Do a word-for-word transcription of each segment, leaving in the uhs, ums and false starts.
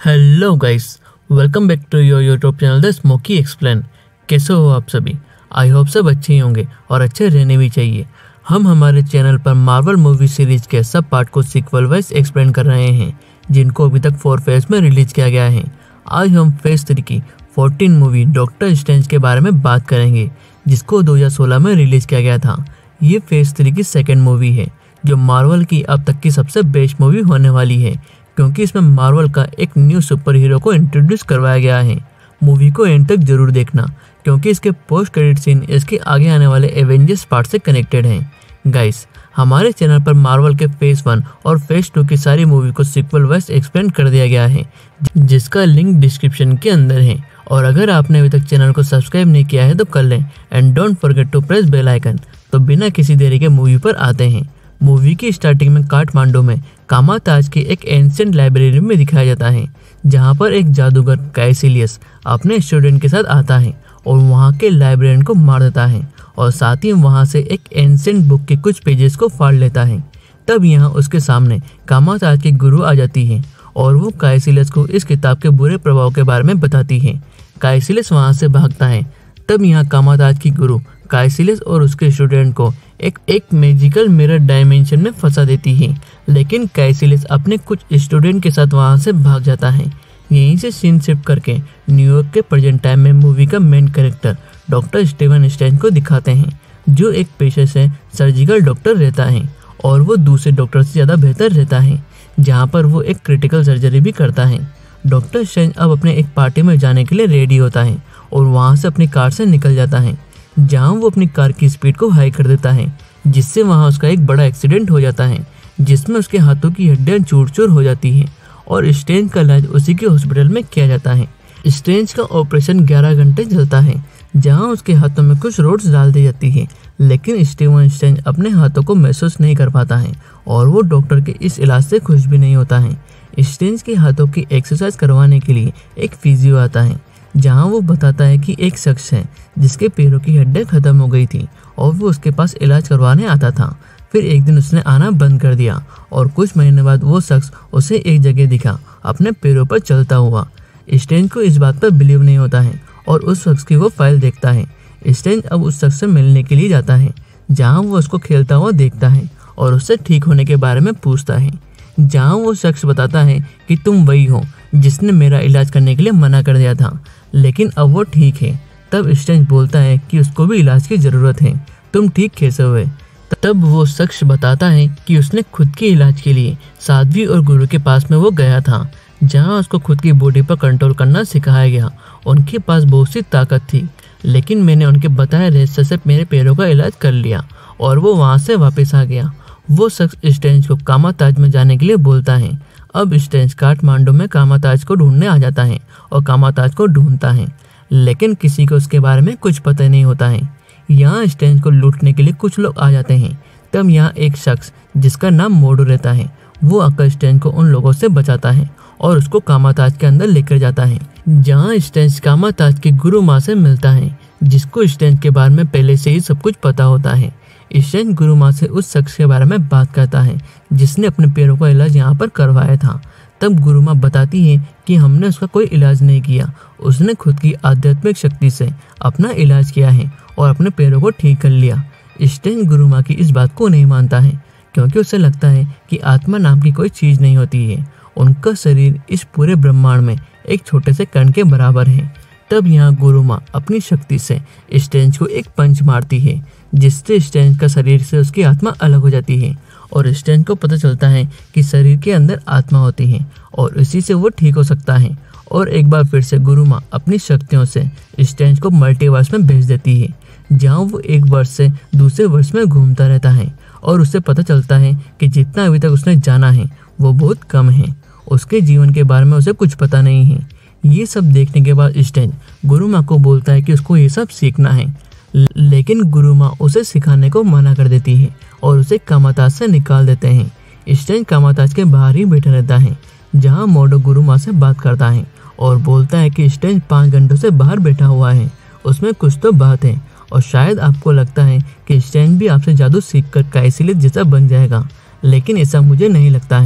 Hello guys, welcome back to your YouTube channel the smoky explain. कैसे हो आप सभी? आई होप सब अच्छे ही होंगे और अच्छे रहने भी चाहिए। हम हमारे चैनल पर मार्वल मूवी सीरीज के सब पार्ट को सीक्वल वाइज एक्सप्लेन कर रहे हैं, जिनको अभी तक फोर फेज में रिलीज किया गया है। आज हम फेज थ्री की फोर्टीन मूवी डॉक्टर स्ट्रेंज के बारे में बात करेंगे, जिसको दो हज़ार सोलह में रिलीज किया गया था। ये फेज थ्री की सेकेंड मूवी है, जो मार्वल की अब तक की सबसे बेस्ट मूवी होने वाली है, क्योंकि इसमें मार्वल का एक न्यू सुपर हीरो को इंट्रोड्यूस करवाया गया है। मूवी को एंड तक जरूर देखना, क्योंकि इसके पोस्ट क्रेडिट सीन इसके आगे आने वाले एवेंजर्स पार्ट से कनेक्टेड हैं। गाइस, हमारे चैनल पर मार्वल के फेज वन और फेज टू की सारी मूवी को सीक्वल वाइज एक्सप्लेन कर दिया गया है, जिसका लिंक डिस्क्रिप्शन के अंदर है। और अगर आपने अभी तक चैनल को सब्सक्राइब नहीं किया है तो कर लें, and don't forget to press bell icon. तो बिना किसी देरी के मूवी पर आते हैं। मूवी की स्टार्टिंग में काठमांडू में कामाताज की एक एंशिएंट लाइब्रेरी में दिखाया जाता है, जहां पर एक जादूगर काइसिलियस अपने स्टूडेंट के साथ आता है और वहां के लाइब्रेरियन को मार देता है, और साथ ही वहां से एक एंशिएंट बुक के कुछ पेजेस को फाड़ लेता है। तब यहाँ उसके सामने कामाताज की गुरु आ जाती है और वो काइसिलियस को इस किताब के बुरे प्रभाव के बारे में बताती है। काइसिलियस वहां से भागता है। तब यहाँ कामाताज की गुरु काइसिलियस और उसके स्टूडेंट को एक एक मैजिकल मिरर डायमेंशन में फंसा देती है, लेकिन काइसिलियस अपने कुछ स्टूडेंट के साथ वहां से भाग जाता है। यहीं से सीन शिफ्ट करके न्यूयॉर्क के प्रेजेंट टाइम में मूवी का main character doctor Steven Strange को दिखाते हैं, जो एक पेशे से सर्जिकल डॉक्टर रहता है और वो दूसरे डॉक्टर से ज़्यादा बेहतर रहता है, जहाँ पर वो एक क्रिटिकल सर्जरी भी करता है। डॉक्टर स्ट्रेंज अब अपने एक पार्टी में जाने के लिए रेडी होता है और वहाँ से अपनी कार से निकल जाता है, जहाँ वो अपनी कार की स्पीड को हाई कर देता है, जिससे वहाँ उसका एक बड़ा एक्सीडेंट हो जाता है, जिसमें उसके हाथों की हड्डियाँ चूर चूर हो जाती हैं और स्ट्रेंज का इलाज उसी के हॉस्पिटल में किया जाता है। स्ट्रेंज का ऑपरेशन ग्यारह घंटे चलता है, जहाँ उसके हाथों में कुछ रोड्स डाल दी जाती है, लेकिन स्टीवन स्ट्रेंज अपने हाथों को महसूस नहीं कर पाता है और वो डॉक्टर के इस इलाज से खुश भी नहीं होता है। स्ट्रेंज के हाथों की एक्सरसाइज करवाने के लिए एक फिजियो आता है, जहाँ वो बताता है कि एक शख्स है जिसके पैरों की हड्डियाँ खत्म हो गई थी और वो उसके पास इलाज करवाने आता था। फिर एक दिन उसने आना बंद कर दिया और कुछ महीने बाद वो शख्स उसे एक जगह दिखा, अपने पैरों पर चलता हुआ। स्ट्रेंज को इस बात पर बिलीव नहीं होता है और उस शख्स की वो फाइल देखता है। स्ट्रेंज अब उस शख्स से मिलने के लिए जाता है, जहाँ वो उसको खेलता हुआ देखता है और उससे ठीक होने के बारे में पूछता है, जहाँ वो शख्स बताता है कि तुम वही हो जिसने मेरा इलाज करने के लिए मना कर दिया था, लेकिन अब वो ठीक है। तब स्ट्रेंज बोलता है कि उसको भी इलाज की ज़रूरत है, तुम ठीक कैसे हुए? तब वो शख्स बताता है कि उसने खुद के इलाज के लिए साध्वी और गुरु के पास में वो गया था, जहाँ उसको खुद की बॉडी पर कंट्रोल करना सिखाया गया। उनके पास बहुत सी ताकत थी, लेकिन मैंने उनके बताए रहस्य से मेरे पैरों का इलाज कर लिया और वो वहाँ से वापस आ गया। वो शख्स स्ट्रेंज को कामाताज में जाने के लिए बोलता है। अब स्ट्रेंज काठमांडू में कामाताज को ढूंढने आ जाता है और कामाताज को ढूंढता है, लेकिन किसी को उसके बारे में कुछ पता नहीं होता है। यहाँ स्ट्रेंज को लूटने के लिए कुछ लोग आ जाते हैं। तब यहाँ एक शख्स जिसका नाम मोडू रहता है, वो आकर स्ट्रेंज को उन लोगों से बचाता है और उसको कामाताज के अंदर लेकर जाता है, जहाँ स्ट्रेंज कामाताज की गुरु माँ से मिलता है, जिसको स्ट्रेंज के बारे में पहले से ही सब कुछ पता होता है। स्ट्रेंज गुरु माँ से उस शख्स के बारे में बात करता है जिसने अपने पैरों का इलाज यहाँ पर करवाया था। तब गुरु माँ बताती है कि हमने उसका कोई इलाज नहीं किया, उसने खुद की आध्यात्मिक शक्ति से अपना इलाज किया है और अपने पैरों को ठीक कर लिया। स्ट्रेंज गुरु माँ की इस बात को नहीं मानता है, क्योंकि उसे लगता है कि आत्मा नाम की कोई चीज़ नहीं होती है। उनका शरीर इस पूरे ब्रह्मांड में एक छोटे से कण के बराबर है। तब यहाँ गुरु माँ अपनी शक्ति से स्ट्रेंज को एक पंच मारती है, जिससे स्ट्रेंज का शरीर से उसकी आत्मा अलग हो जाती है और स्ट्रेंज को पता चलता है कि शरीर के अंदर आत्मा होती है और इसी से वो ठीक हो सकता है। और एक बार फिर से गुरु माँ अपनी शक्तियों से स्ट्रेंज को मल्टीवर्स में भेज देती है, जहाँ वो एक वर्ष से दूसरे वर्ष में घूमता रहता है और उससे पता चलता है कि जितना अभी तक उसने जाना है वो बहुत कम है। उसके जीवन के बारे में उसे कुछ पता नहीं है। ये सब देखने के बाद स्ट्रेंज गुरु माँ को बोलता है कि उसको ये सब सीखना है, लेकिन गुरु माँ उसे सिखाने को मना कर देती है और उसे कामाताज से निकाल देते हैं। स्ट्रेंज कामाताज के बाहर ही बैठा रहता है, जहाँ मोडो गुरु माँ से बात करता है और बोलता है कि स्ट्रेंज पाँच घंटों से बाहर बैठा हुआ है, उसमें कुछ तो बात है और शायद आपको लगता है कि स्ट्रेंज भी आपसे जादू सीखकर काइसिलियस जैसा बन जाएगा, लेकिन ऐसा मुझे नहीं लगता है।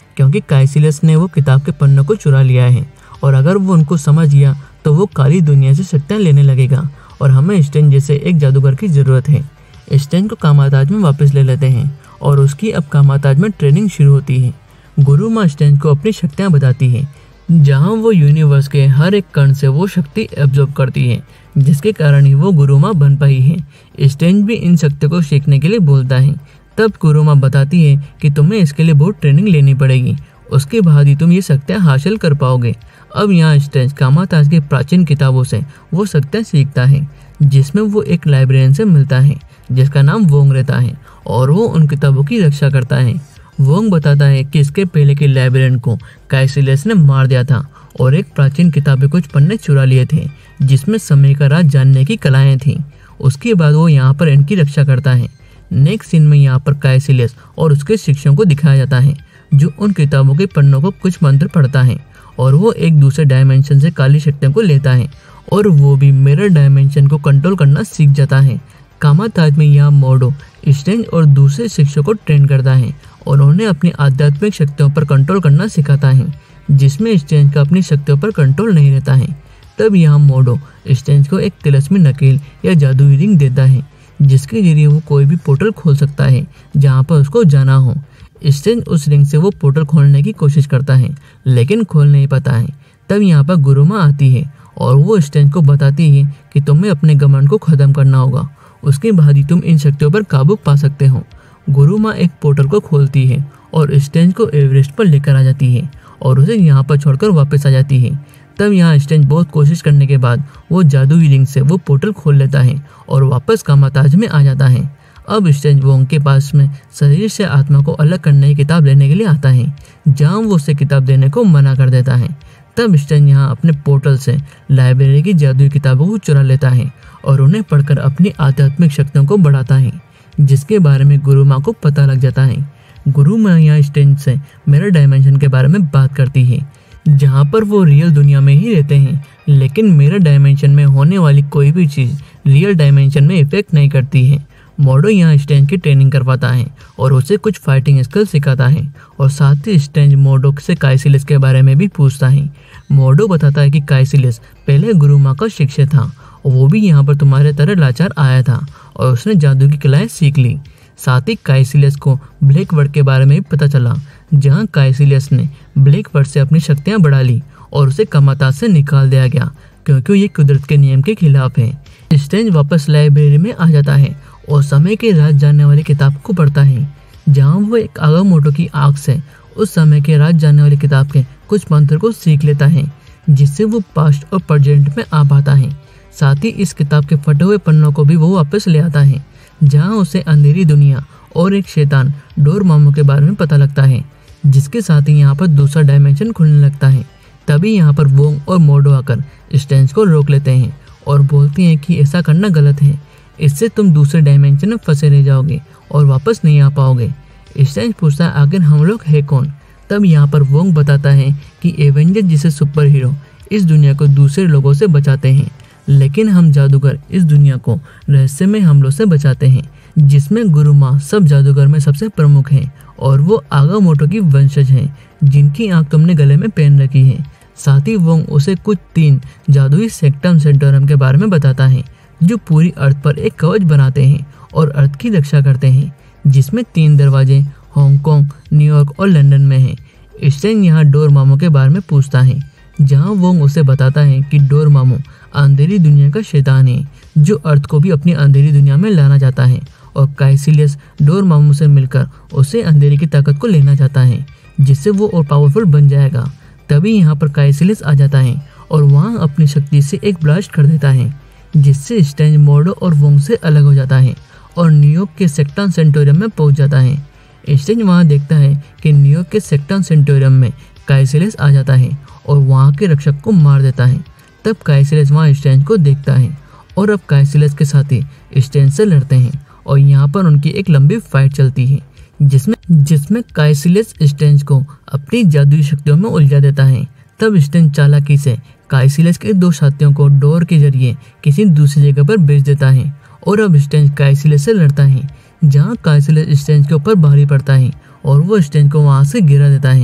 क्योंकि काइसिलस ने वो किताब के पन्नों को चुरा लिया है और अगर वो उनको समझ गया तो वो काली दुनिया से शक्तियाँ लेने लगेगा और हमें स्ट्रेंज जैसे एक जादूगर की ज़रूरत है। स्ट्रेंज को कामाताज में वापस ले लेते हैं और उसकी अब कामाताज में ट्रेनिंग शुरू होती है। गुरुमा स्ट्रेंज को अपनी शक्तियाँ बताती है, जहाँ वो यूनिवर्स के हर एक कण से वो शक्ति एब्जॉर्ब करती है, जिसके कारण ही वो गुरुमा बन पाई है। स्ट्रेंज भी इन शक्तियों को सीखने के लिए बोलता है। तब गुरुमा बताती है कि तुम्हें इसके लिए बहुत ट्रेनिंग लेनी पड़ेगी, उसके बाद ही तुम ये शक्तियाँ हासिल कर पाओगे। अब यहाँ स्ट्रेंज कामाताज की प्राचीन किताबों से वो शक्तियाँ सीखता है, जिसमें वो एक लाइब्रेरियन से मिलता है जिसका नाम वोंग रहता है और वो उन किताबों की रक्षा करता है। वोंग बताता है कि इसके पहले के लाइब्रेरियन को काइसिलस ने मार दिया था और एक प्राचीन किताब के कुछ पन्ने चुरा लिए थे जिसमें समय का राज जानने की कलाएं थीं। उसके बाद वो यहाँ पर इनकी रक्षा करता है। नेक्स्ट सीन में यहाँ पर काइसिलस और उसके शिष्यों को दिखाया जाता है जो उन किताबों के पन्नों को कुछ मंत्र पढ़ता है और वो एक दूसरे डायमेंशन से काली शक्तियों को लेता है और वो भी मिरर डायमेंशन को कंट्रोल करना सीख जाता है। कामाताज में यहाँ मोडो स्ट्रेंज और दूसरे शिष्यों को ट्रेन करता है और उन्हें अपनी आध्यात्मिक शक्तियों पर कंट्रोल करना सिखाता है, जिसमें स्ट्रेंज का अपनी शक्तियों पर कंट्रोल नहीं रहता है। तब यहाँ मोडो स्ट्रेंज को एक तिलस्मी नकेल या जादुई रिंग देता है जिसके जरिए वो कोई भी पोर्टल खोल सकता है जहाँ पर उसको जाना हो। स्ट्रेंज उस रिंग से वो पोर्टल खोलने की कोशिश करता है लेकिन खोल नहीं पाता है। तब यहाँ पर गुरुमा आती है और वो स्ट्रेंज को बताती है कि तुम्हें अपने घमंड को ख़त्म करना होगा, उसके बाद ही तुम इन शक्तियों पर काबू पा सकते हो। गुरुमा एक पोर्टल को खोलती है और स्ट्रेंज को एवरेस्ट पर लेकर आ जाती है और उसे यहाँ पर छोड़कर वापस आ जाती है। तब यहाँ स्ट्रेंज बहुत कोशिश करने के बाद वो जादुई रिंग से वो पोर्टल खोल लेता है और वापस कामाताज में आ जाता है। अब स्ट्रेंज वोंग के पास में शरीर से आत्मा को अलग करने की किताब लेने के लिए आता है, जहाँ वो उसे किताब देने को मना कर देता है। तब स्ट्रेंज यहाँ अपने पोर्टल से लाइब्रेरी की जादुई किताबों को चुरा लेता है और उन्हें पढ़कर अपनी आध्यात्मिक शक्तियों को बढ़ाता है, जिसके बारे में गुरुमा को पता लग जाता है। गुरुमा यहाँ स्ट्रेंज से मिरर डायमेंशन के बारे में बात करती है, जहाँ पर वो रियल दुनिया में ही रहते हैं, लेकिन मिरर डायमेंशन में होने वाली कोई भी चीज़ रियल डायमेंशन में इफेक्ट नहीं करती है। मोडो यहाँ स्ट्रेंज की ट्रेनिंग करवाता है और उसे कुछ फाइटिंग स्किल सिखाता है और साथ ही स्ट्रेंज मोडो से काइसिलस के बारे में भी पूछता है। मोडो बताता है कि काइसिलस पहले गुरुमा का शिष्य था और वो भी यहाँ पर तुम्हारे तरह लाचार आया था और उसने जादू की कलाएं सीख ली। साथ ही काइसिलस को ब्लैक वर्ड के बारे में भी पता चला, जहाँ काइसिलस ने ब्लैक वर्ड से अपनी शक्तियाँ बढ़ा ली और उसे कामाताज से निकाल दिया गया क्योंकि ये कुदरत के नियम के खिलाफ है। स्ट्रेंज वापस लाइब्रेरी में आ जाता है और समय के राज जानने वाली किताब को पढ़ता है, जहाँ वो एक आगामोटो की आंख से उस समय के राज जानने वाली किताब के कुछ मंत्र को सीख लेता है, जिससे वो पास्ट और प्रेजेंट में आ पाता है। साथ ही इस किताब के फटे हुए पन्नों को भी वो वापस ले आता है, जहाँ उसे अंधेरी दुनिया और एक शैतान डोरमामू के बारे में पता लगता है, जिसके साथ ही यहाँ पर दूसरा डायमेंशन खुलने लगता है। तभी यहाँ पर वोंग और मोडो आकर स्ट्रेंज को रोक लेते हैं और बोलती हैं कि ऐसा करना गलत है, इससे तुम दूसरे डायमेंशन में फंसे रह जाओगे और वापस नहीं आ पाओगे। स्ट्रेंज पूछता है आखिर हम लोग है कौन। तब यहाँ पर वोंग बताता है कि एवेंजर जैसे सुपर हीरो इस दुनिया को दूसरे लोगों से बचाते हैं, लेकिन हम जादूगर इस दुनिया को रहस्यमय हमलों से बचाते हैं, जिसमें गुरुमा सब जादूगर में सबसे प्रमुख हैं और वो आगामोटो की वंशज हैं, जिनकी आंख तुमने गले में पहन रखी है। साथ ही वोंग उसे कुछ तीन जादुई सेक्टम सेंटोरम के बारे में बताता है, जो पूरी अर्थ पर एक कवच बनाते हैं और अर्थ की रक्षा करते हैं, जिसमें तीन दरवाजे हांगकांग, न्यूयॉर्क और लंदन में हैं। स्ट्रेंज यहाँ डोरमामू के बारे में पूछता है, जहाँ वोंग उसे बताता है कि डोरमामू अंधेरी दुनिया का शैतान है, जो अर्थ को भी अपनी अंधेरी दुनिया में लाना चाहता है और काइसिलस डोरमामू से मिलकर उसे अंधेरी की ताकत को लेना चाहता है, जिससे वो और पावरफुल बन जाएगा। तभी यहाँ पर काइसिलस आ जाता है और वहाँ अपनी शक्ति से एक ब्लास्ट कर देता है, जिससे स्ट्रेंज मोडो और वोंग से अलग हो जाता है और न्यूयॉर्क के सेक्टम सेंटोरियम में पहुंच जाता है। स्ट्रेंज वहां देखता है कि न्यूयॉर्क के सेक्टम सेंटोरियम में काइसिलस आ जाता है और वहां के रक्षक को मार देता है। तब काइसिलस वहां स्ट्रेंज को देखता है और अब काइसिलस के साथी स्ट्रेंज से लड़ते हैं और यहाँ पर उनकी एक लंबी फाइट चलती है, जिसमें जिसमें काइसिलस स्ट्रेंज को अपनी जादुई शक्तियों में उलझा देता है। तब स्ट्रेंज चालाकी से काइसिलस के दो साथियों को डोर के जरिए किसी दूसरी जगह पर भेज देता है और अब स्ट्रेंज काइसिलस से लड़ता है, जहां काइसिलस स्ट्रेंज के ऊपर भारी पड़ता है और वो स्ट्रेंज को वहां से गिरा देता है,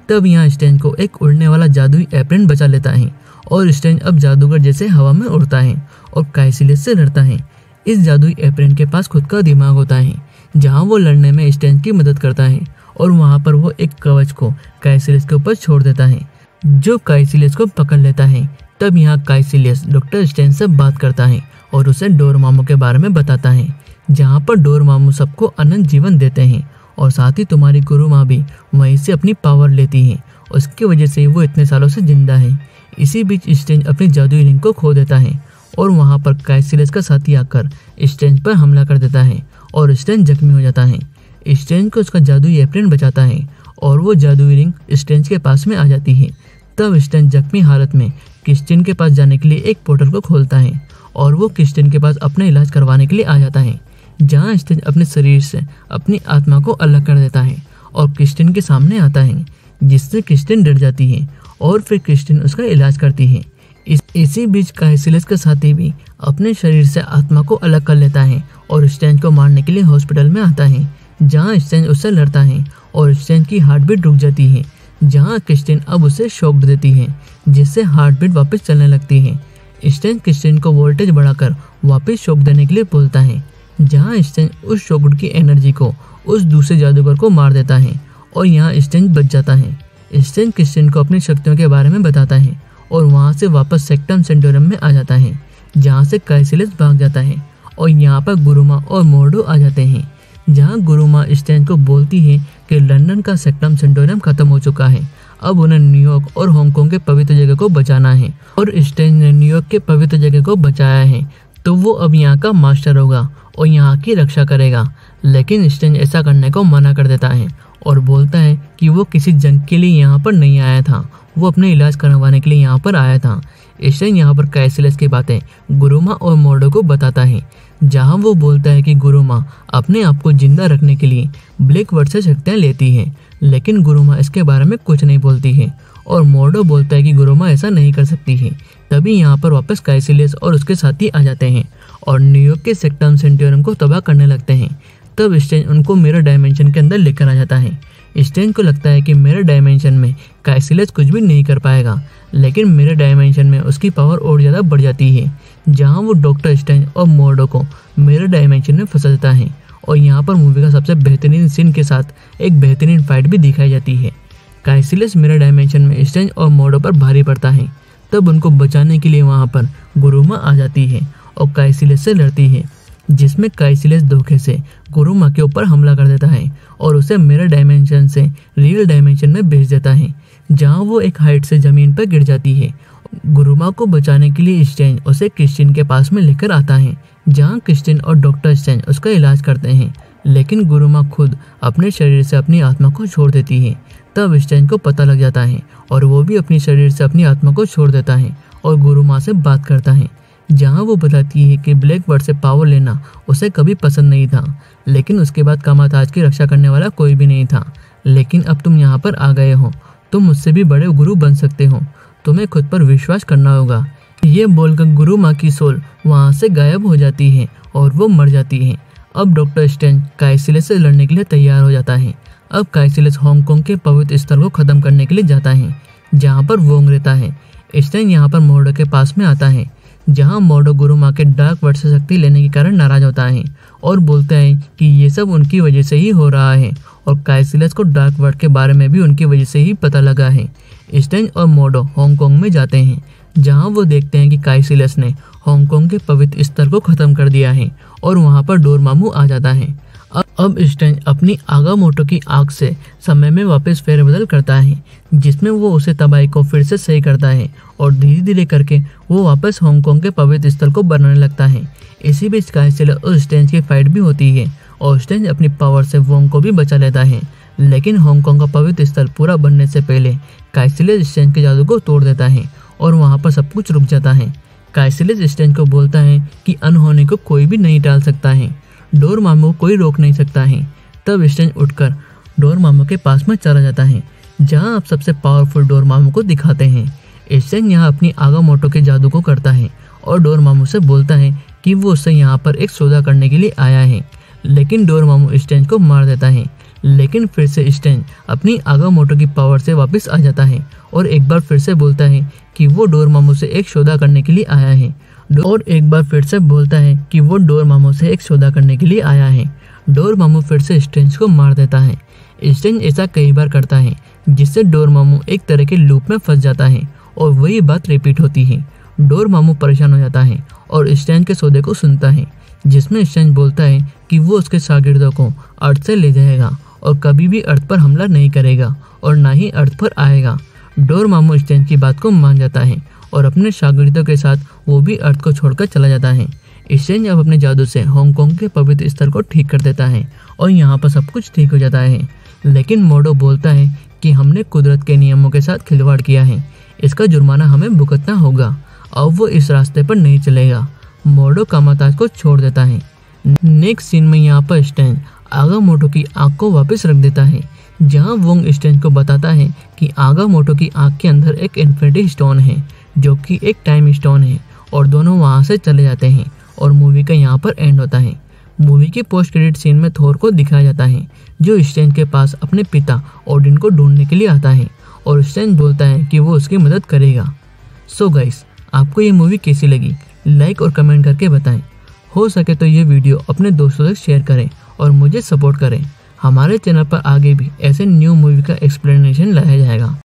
तब यहाँ स्ट्रेंज को एक उड़ने वाला जादुई एप्रन बचा लेता है और स्ट्रेंज अब जादूगर जैसे हवा में उड़ता है और काइसिलियस से लड़ता है। इस जादुई एप्रन के पास खुद का दिमाग होता है जहाँ वो लड़ने में स्ट्रेंज की मदद करता है और वहाँ पर वो एक कवच को काइसिलियस के ऊपर छोड़ देता है जो काइसिलियस को पकड़ लेता है। तब यहाँ काइसिलियस डॉक्टर स्ट्रेंज से बात करता है और उसे डोरमामू के बारे में बताता है जहाँ पर डोरमामू सबको अनंत जीवन देते हैं और साथ ही तुम्हारी गुरु माँ भी वहीं से अपनी पावर लेती है, उसकी वजह से वो इतने सालों से जिंदा है। इसी बीच स्ट्रेंज अपनी जादुई रिंग को खो देता है और वहाँ पर काइसिलियस का साथी आकर स्ट्रेंज पर हमला कर देता है और स्ट्रेंज जख्मी हो जाता है। स्ट्रेंज को उसका जादुई एप्रन बचाता है और वो जादुई रिंग स्ट्रेंज के पास में आ जाती है। तब स्ट्रेंज जख्मी हालत में क्रिस्टिन के पास जाने के लिए एक पोर्टल को खोलता है और वो क्रिस्टिन के पास अपना इलाज करवाने के लिए आ जाता है, जहाँ स्ट्रेंज अपने शरीर से अपनी आत्मा को अलग कर देता है और क्रिस्टिन के सामने आता है, जिससे क्रिस्टिन डर जाती है और फिर क्रिस्टिन उसका इलाज करती है। इस इसी बीच काइसिलियस का साथी भी अपने शरीर से आत्मा को अलग कर लेता है और स्ट्रेंज को मारने के लिए हॉस्पिटल में आता है, जहाँ स्ट्रेंज उससे लड़ता है और स्ट्रेंज की हार्ट बीट रुक जाती है, जहाँ क्रिस्टिन अब उसे शॉक देती है जिससे हार्ट बीट वापस चलने लगती है। स्ट्रेंज क्रिस्टिन को वोल्टेज बढ़ाकर वापस शॉक देने के लिए बोलता है, जहाँ स्ट्रेंज उस शॉक की एनर्जी को उस दूसरे जादूगर को मार देता है और यहाँ स्ट्रेंज बच जाता है। स्ट्रेंज क्रिस्टिन को अपनी शक्तियों के बारे में बताता है और वहाँ से वापस सेक्टम सेंटोरम में आ जाता है, जहाँ से काइसिलियस भाग जाता है और यहाँ पर गुरुमा और मोर्डो आ जाते हैं, जहाँ गुरुमा स्ट्रेंज को बोलती है कि लंदन का सेक्टम सेंटोरम खत्म हो चुका है, अब उन्हें न्यूयॉर्क और हांगकांग के पवित्र जगह को बचाना है और स्ट्रेंज ने न्यूयॉर्क के पवित्र जगह को बचाया है तो वो अब यहाँ का मास्टर होगा और यहाँ की रक्षा करेगा। लेकिन स्ट्रेंज ऐसा करने को मना कर देता है और बोलता है कि वो किसी जंग के लिए यहाँ पर नहीं आया था, वो अपने इलाज करवाने के लिए यहाँ पर आया था। स्ट्रेंज यहाँ पर काइसिलियस की बातें गुरुमा और मोर्डो को बताता है, जहाँ वो बोलता है कि गुरुमा अपने आप को जिंदा रखने के लिए ब्लैक वर्ड से शक्तियाँ लेती है, लेकिन गुरुमा इसके बारे में कुछ नहीं बोलती है और मोर्डो बोलता है कि गुरुमा ऐसा नहीं कर सकती है। तभी यहाँ पर वापस काइसिलियस और उसके साथी आ जाते हैं और न्यूयॉर्क के सेक्टम सेंटोरम को तबाह करने लगते हैं। तब स्ट्रेंज उनको मिरर डायमेंशन के अंदर लेकर आ जाता है। स्ट्रेंज को लगता है कि मिरर डायमेंशन में काइसिलियस कुछ भी नहीं कर पाएगा, लेकिन मिरर डायमेंशन में उसकी पावर और ज़्यादा बढ़ जाती है, जहाँ वो डॉक्टर स्ट्रेंज और मोर्डो को मिरर डायमेंशन में फंसा देता है और यहाँ पर मूवी का सबसे बेहतरीन सीन के साथ एक बेहतरीन फाइट भी दिखाई जाती है। काइसिलियस मिरर डायमेंशन में स्ट्रेंज और मोर्डो पर भारी पड़ता है, तब उनको बचाने के लिए वहाँ पर गुरुमा आ जाती है और काइसिलियस से लड़ती है, जिसमें काइसिलियस धोखे से गुरुमा के ऊपर हमला कर देता है और उसे मिरर डायमेंशन से रियल डायमेंशन में भेज देता है, जहाँ वो एक हाइट से जमीन पर गिर जाती है। गुरुमा को बचाने के लिए स्ट्रेंज उसे क्रिस्टिन के पास में लेकर आता है, जहाँ क्रिस्टिन और डॉक्टर स्ट्रेंज उसका इलाज करते हैं, लेकिन गुरुमा खुद अपने शरीर से अपनी आत्मा को छोड़ देती है। तब स्ट्रेंज को पता लग जाता है और वो भी अपने शरीर से अपनी आत्मा को छोड़ देता है और गुरुमा से बात करता है, जहाँ वो बताती है कि ब्लैक बर्ड से पावर लेना उसे कभी पसंद नहीं था, लेकिन उसके बाद कामाताज की रक्षा करने वाला कोई भी नहीं था। लेकिन अब तुम यहाँ पर आ गए हो, तुम मुझसे भी बड़े गुरु बन सकते हो, तुम्हें खुद पर विश्वास करना होगा। ये बोलकर गुरुमा की सोल वहाँ से गायब हो जाती है और वो मर जाती है। अब डॉक्टर स्ट्रेंज काइसिलियस से लड़ने के लिए तैयार हो जाता है। अब काइसिलियस हांगकांग के पवित्र स्थल को खत्म करने के लिए जाता है, जहाँ पर वोंग रहता है। स्ट्रेंज यहाँ पर मोर्डो के पास में आता है, जहाँ मोर्डो गुरुमा के डार्क वर्ड से शक्ति लेने के कारण नाराज होता है और बोलता है कि ये सब उनकी वजह से ही हो रहा है और काइसिलियस को डार्क वर्ड के बारे में भी उनकी वजह से ही पता लगा है। स्ट्रेंज और मोर्डो हांगकांग में जाते हैं, जहाँ वो देखते हैं कि काइसिलियस ने हांगकांग के पवित्र स्थल को खत्म कर दिया है और वहाँ पर डोरमामू आ जाता है। अब अब स्ट्रेंज अपनी आगामोटो की आग से समय में वापस फेरबदल करता है, जिसमें वो उसे तबाही को फिर से सही करता है और धीरे धीरे करके वो वापस हांगकांग के पवित्र स्थल को बनाने लगता है। इसी बीच काइसिलियस और स्ट्रेंज की फाइट भी होती है और स्ट्रेंज अपनी पावर से वोंग को भी बचा लेता है, लेकिन हांगकांग का पवित्र स्थल पूरा बनने से पहले काइसिलियस स्ट्रेंज के जादू को तोड़ देता है और वहाँ पर सब कुछ रुक जाता है। काइसिलियस स्ट्रेंज को बोलता है कि अनहोनी को कोई भी नहीं टाल सकता है, डोरमामू कोई रोक नहीं सकता है। तब स्ट्रेंज उठकर डोरमामू के पास में चला जाता है, जहां आप सबसे पावरफुल डोरमामू को दिखाते हैं। स्ट्रेंज यहां अपनी आगामोटो के जादू को करता है और डोरमामू से बोलता है कि वो उससे यहां पर एक सौदा करने के लिए आया है, लेकिन डोरमामू स्ट्रेंज को मार देता है। लेकिन फिर से स्ट्रेंज अपनी आगामोटो की पावर से वापस आ जाता है और एक बार फिर से बोलता है कि वो डोरमामू से एक सौदा करने के लिए आया है और एक बार फिर से बोलता है कि वो डोरमामू से एक सौदा करने के लिए आया है। डोरमामू फिर से स्ट्रेंज को मार देता है। स्ट्रेंज ऐसा कई बार करता है जिससे डोरमामू एक तरह के लूप में फंस जाता है और वही बात रिपीट होती है। डोरमामू परेशान हो जाता है और स्ट्रेंज के सौदे को सुनता है, जिसमें स्ट्रेंज बोलता है कि वो उसके शागिर्दों को अर्थ से ले जाएगा और कभी भी अर्थ पर हमला नहीं करेगा और ना ही अर्थ पर आएगा। डोरमामू स्ट्रेंज की बात को मान जाता है और अपने शागिर्दों के साथ वो भी अर्थ को छोड़कर चला जाता है। स्ट्रेंज अब अपने जादू से हांगकांग के पवित्र स्थल को ठीक कर देता है और यहाँ पर सब कुछ ठीक हो जाता है। लेकिन मोडो बोलता है कि हमने कुदरत के नियमों के साथ खिलवाड़ किया है, इसका जुर्माना हमें भुगतना होगा। अब वो इस रास्ते पर नहीं चलेगा। मोडो कामाताज को छोड़ देता है। नेक्स्ट सीन में यहाँ पर स्ट्रेंज आगामोटो की आँख को वापस रख देता है, जहाँ वोंग स्ट्रेंज को बताता है कि आगामोटो की आँख के अंदर एक इन्फिनिटी स्टोन है जो कि एक टाइम स्टोन है और दोनों वहाँ से चले जाते हैं और मूवी का यहाँ पर एंड होता है। मूवी के पोस्ट क्रेडिट सीन में थोर को दिखाया जाता है जो स्ट्रेंज के पास अपने पिता ओडिन को ढूंढने के लिए आता है और स्ट्रेंज बोलता है कि वो उसकी मदद करेगा। सो गाइस, आपको ये मूवी कैसी लगी लाइक और कमेंट करके बताएं। हो सके तो ये वीडियो अपने दोस्तों तक शेयर करें और मुझे सपोर्ट करें। हमारे चैनल पर आगे भी ऐसे न्यू मूवी का एक्सप्लेनेशन लाया जाएगा।